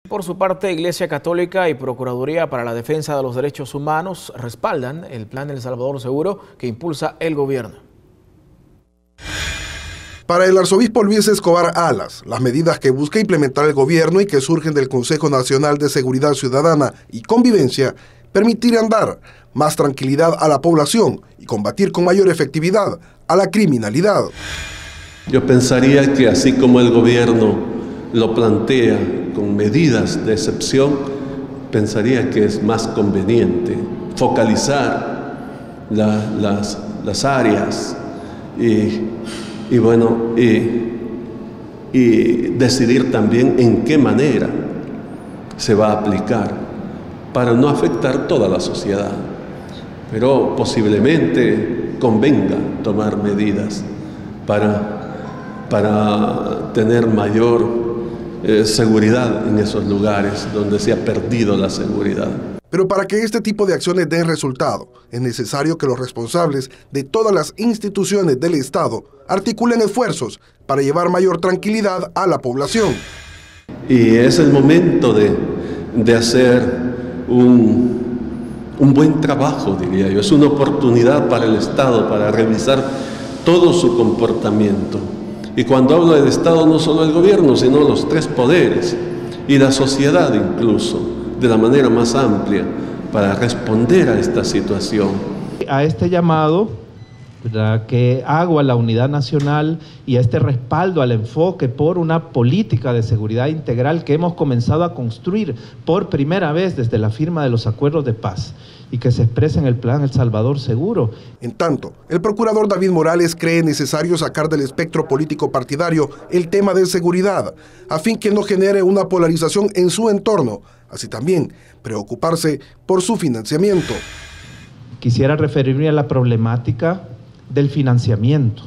Por su parte, Iglesia Católica y Procuraduría para la Defensa de los Derechos Humanos respaldan el Plan El Salvador Seguro que impulsa el gobierno. Para el arzobispo Luis Escobar Alas, las medidas que busca implementar el gobierno y que surgen del Consejo Nacional de Seguridad Ciudadana y Convivencia permitirán dar más tranquilidad a la población y combatir con mayor efectividad a la criminalidad. Yo pensaría que así como el gobierno lo plantea con medidas de excepción, pensaría que es más conveniente focalizar las áreas y decidir también en qué manera se va a aplicar para no afectar toda la sociedad. Pero posiblemente convenga tomar medidas para tener mayor seguridad en esos lugares donde se ha perdido la seguridad. Pero para que este tipo de acciones den resultado, es necesario que los responsables de todas las instituciones del Estado articulen esfuerzos para llevar mayor tranquilidad a la población. Y es el momento de hacer un buen trabajo, diría yo. Es una oportunidad para el Estado para revisar todo su comportamiento. Y cuando hablo del Estado, no solo el gobierno, sino los tres poderes y la sociedad incluso, de la manera más amplia, para responder a esta situación. A este llamado, ¿verdad?, que hago a la unidad nacional y a este respaldo al enfoque por una política de seguridad integral que hemos comenzado a construir por primera vez desde la firma de los acuerdos de paz y que se expresa en el Plan El Salvador Seguro. En tanto, el procurador David Morales cree necesario sacar del espectro político partidario el tema de seguridad, a fin que no genere una polarización en su entorno, así también preocuparse por su financiamiento. Quisiera referirme a la problemática del financiamiento.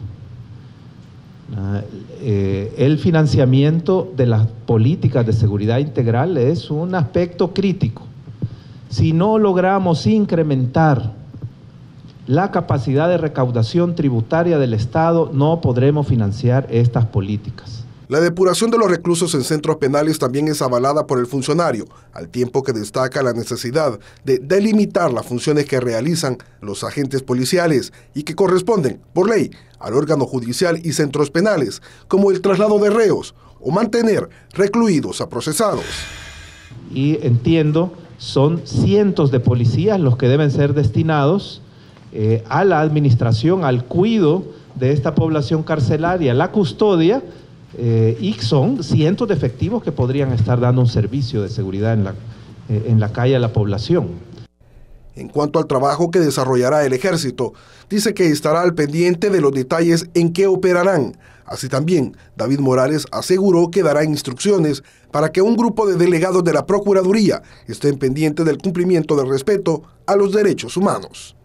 El financiamiento de las políticas de seguridad integral es un aspecto crítico. Si no logramos incrementar la capacidad de recaudación tributaria del Estado, no podremos financiar estas políticas. La depuración de los reclusos en centros penales también es avalada por el funcionario, al tiempo que destaca la necesidad de delimitar las funciones que realizan los agentes policiales y que corresponden, por ley, al órgano judicial y centros penales, como el traslado de reos o mantener recluidos a procesados. Y entiendo, son cientos de policías los que deben ser destinados a la administración, al cuidado de esta población carcelaria, la custodia, y son cientos de efectivos que podrían estar dando un servicio de seguridad en la calle a la población. En cuanto al trabajo que desarrollará el Ejército, dice que estará al pendiente de los detalles en que operarán. Así también, David Morales aseguró que dará instrucciones para que un grupo de delegados de la Procuraduría estén pendientes del cumplimiento del respeto a los derechos humanos.